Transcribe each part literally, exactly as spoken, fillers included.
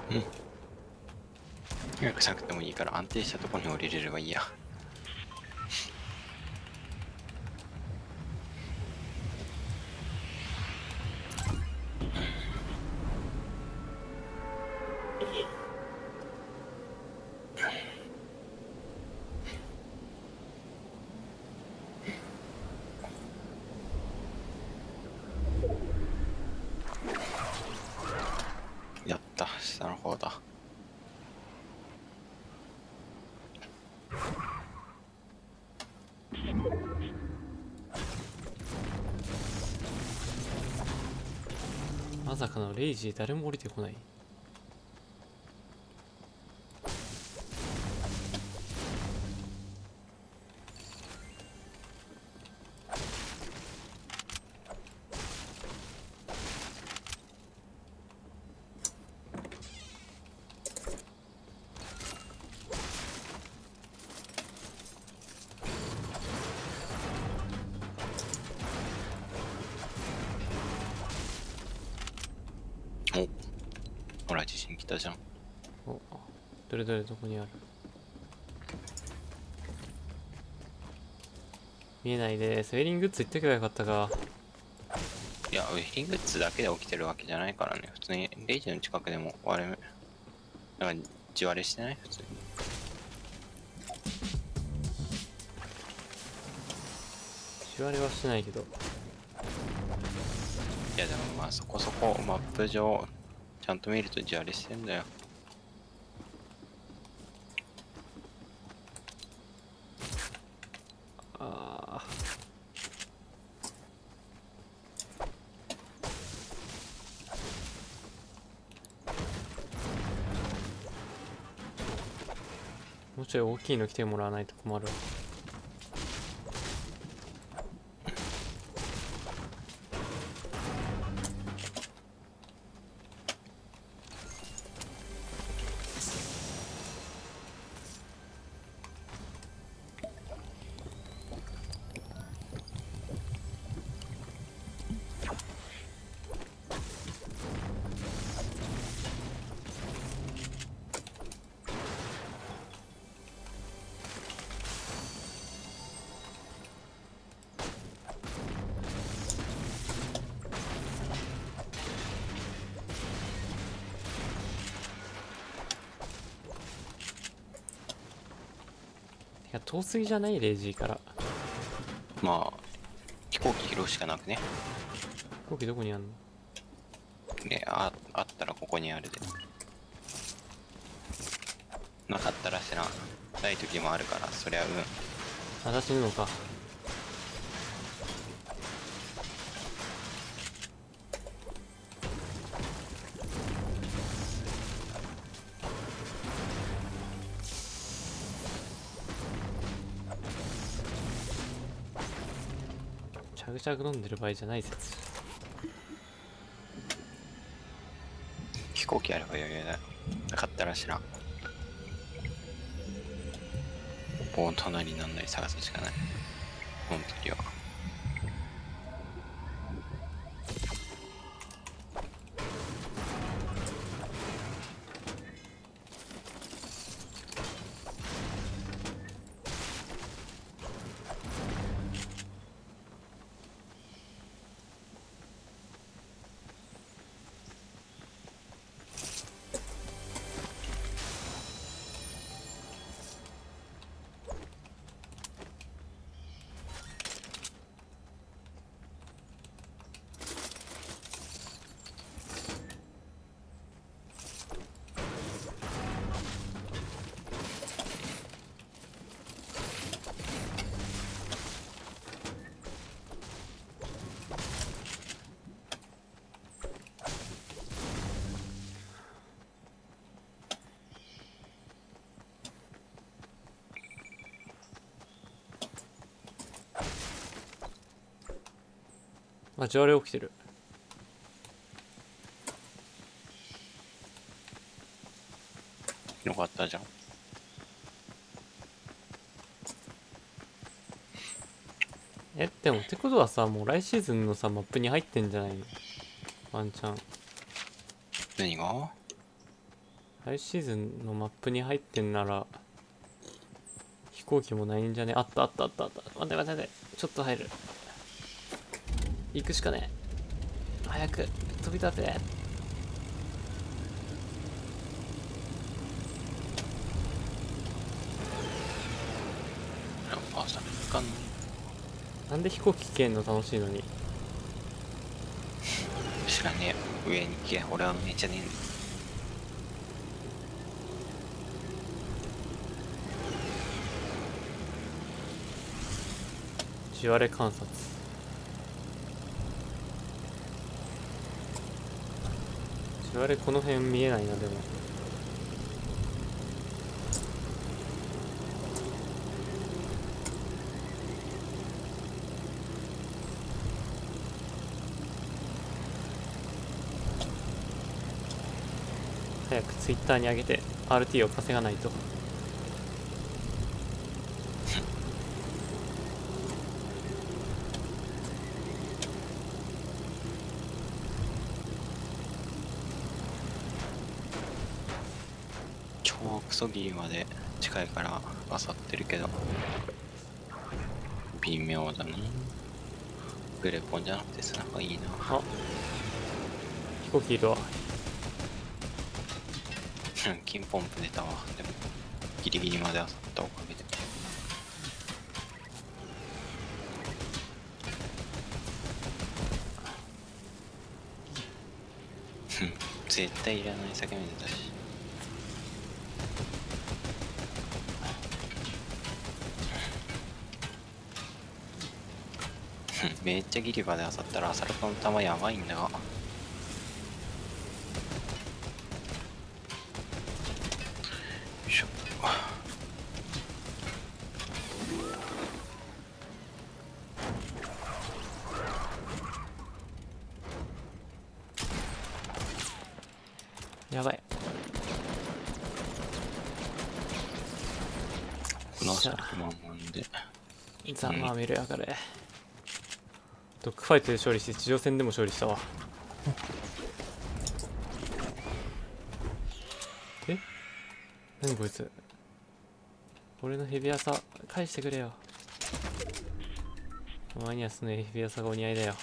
うん。早くしなくてもいいから安定したところに降りれればいいや。やった、下の方だ。 まさかのレイジー誰も降りてこない。 お、ほら地震来たじゃん。 お、どれどれどこにある。見えないです。ウェリングッズ言っとけばよかったか。 いや、ウェリングッズだけで起きてるわけじゃないからね。普通にレイジの近くでも割れ、なんか地割れしてない普通に。 地割れはしてないけど。 いやでもまあそこそこマップ上ちゃんと見ると地割れしてんだよ。 ああ。もうちょい大きいの来てもらわないと困るわ。いや、遠すぎじゃない？レイジーから。 まあ飛行機拾うしかなくね。 飛行機どこにあんの？ ね、ああったらここにあるで。なかったらしなない時もあるから、そりゃうん。 あ、私ぬのか。チャグチャグ飲んでる場合じゃない説。 飛行機あれば余裕だよ。なかったらしな。ここを隣になんなり探すしかない。この時は。あ、地割れ起きてる。 よかったじゃん。 え、でもってことはさ、もう来シーズンのさ、マップに入ってんじゃないの？ワンチャン。 何が？ 来シーズンのマップに入ってんなら飛行機もないんじゃね。あったあったあったあった。待って待って待って、ちょっと入る。行くしかねえ。早く飛び立て。 あ、さっかんなんで飛行機危険の楽しいのに。 知らねえ。上に行け。俺は上じゃねえんだ。 地割れ観察。地割れこの辺見えないな。でも早くツイッターに上げて アールティー を稼がないと。 超クソギリまで近いからあさってるけど微妙だな。グレポンじゃなくて砂がいいな。 あ、飛行機いるわ。 金ポンプ出たわ。でもギリギリまであさったおかげで。絶対いらない酒水だし。めっちゃギリまであさったらアサルトの弾やばいんだが。よいしょ。 やばい。 このアサルトマンマンでざまあ見るやがれ。ドッグファイトで勝利して地上戦でも勝利したわ。え、何こいつ。俺のヘビ朝返してくれよ。お前にはそのヘビ朝がお似合いだよ。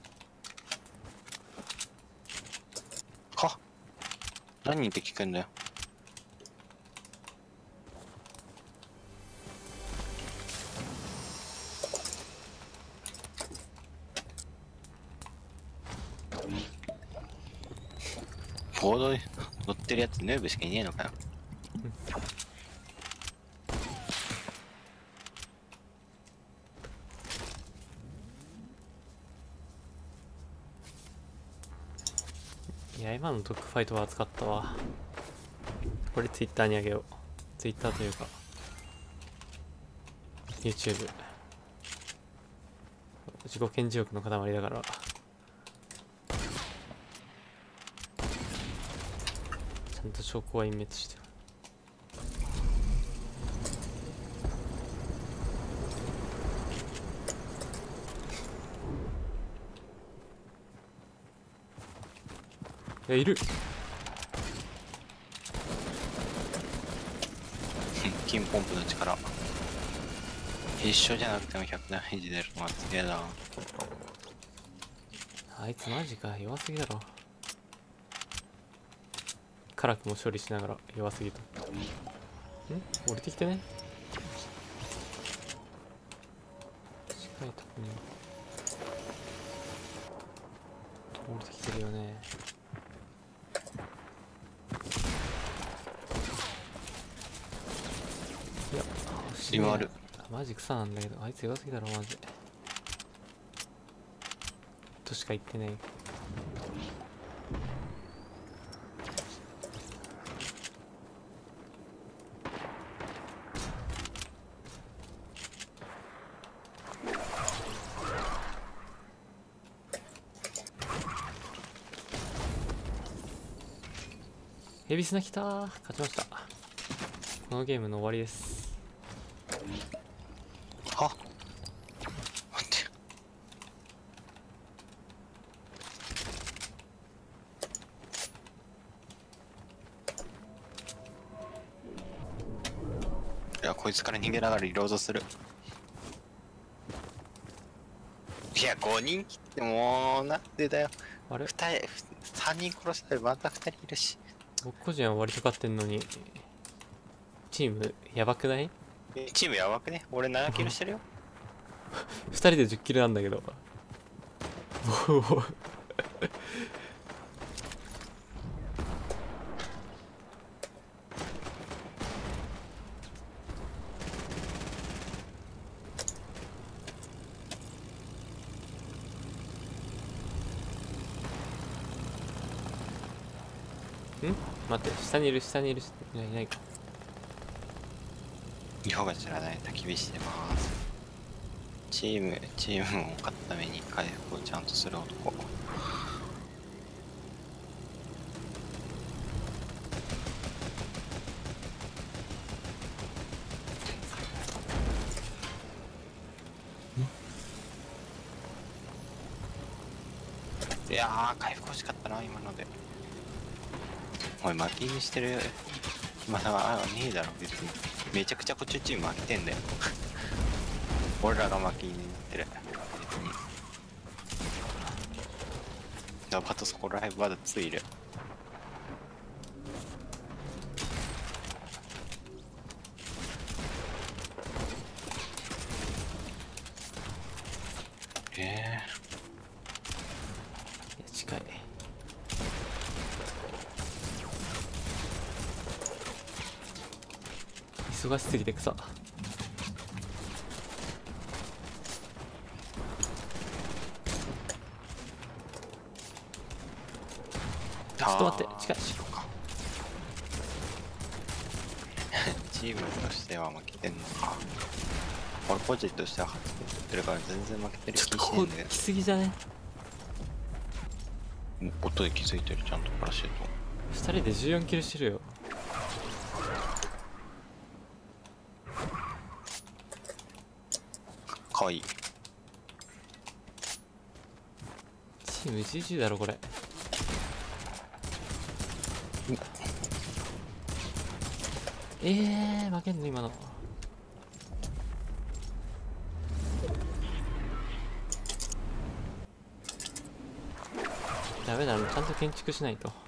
は何人って聞くんだよ。ボードに乗ってるやつヌーブしかいねえのかよ。 いや、今のドッグファイトは熱かったわ。これツイッターにあげよう。ツイッターというか YouTube。 自己顕示欲の塊だから。ちゃんと証拠は隠滅してる。いや、いる。 金ポンプの力一緒じゃなくてもひゃくダメージ出るのはすげえな。 あいつマジか、弱すぎだろ。辛くも処理しながら弱すぎた。ん、降りてきてね。近いとこに降りてきてるよね。いや、 今ある。 マジ草なんだけど、あいつ弱すぎだろマジで。としか言ってない。ヘビスナ来たー。勝ちました。このゲームの終わりです。 は待って。 やこいつから逃げながらリロードする。いやごにん切ってもうなんでだよ。 あれふたりさんにん殺したらまたふたりいるし。 僕個人は割と勝ってんのにチームやばくない？ チームやばくね。俺ななキルしてるよ。 ふたりでじゅっキルなんだけどもうん待って、下にいる下にいる人いないいないか。 リホが知らない焚き火してます。チームチームを勝つために回復をちゃんとする男。いやー回復欲しかったな今ので。おい負けにしてる暇さはねえだろ別に。めちゃくちゃこっちのチーム負けてんだよ俺らが負けになってる別に。やばとそこらへんまだついる。ええいや近い。忙しすぎて草。ちょっと待って近い。 チームとしては負けてんのか。俺個人としては初めてやってるから全然負けてる気しねえんだけど。 来すぎじゃね？ 音で気づいてるちゃんとパラシュート。 ふたりでじゅうよんキルしてるよ。 かわいい。 チームじゅうじゅうだろこれ。ええー、負けんの今の。ダメだろ、ちゃんと建築しないと。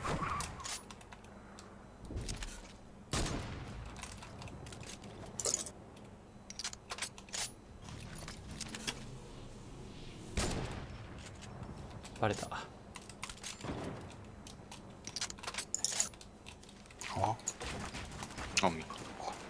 バレた。 ああ見た。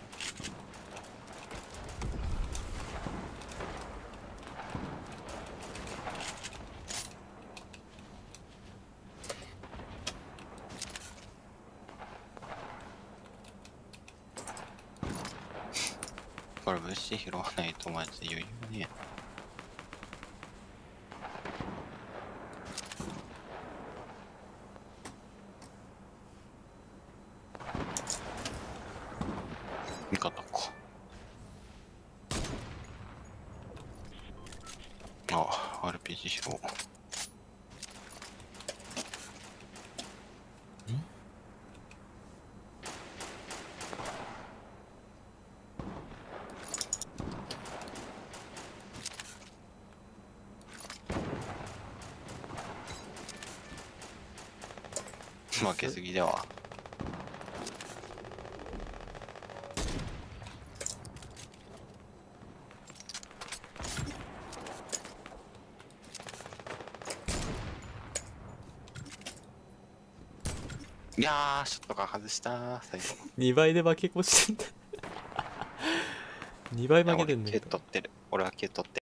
これ物資拾わないとマジで余裕ね。味方か。あ、アールピージー 拾おう。負けすぎでは。いやーショットが外した最後。 にばいで負け越してんだにばい負けてんだ俺けど。 蹴っ取ってる。俺は蹴っ取ってる。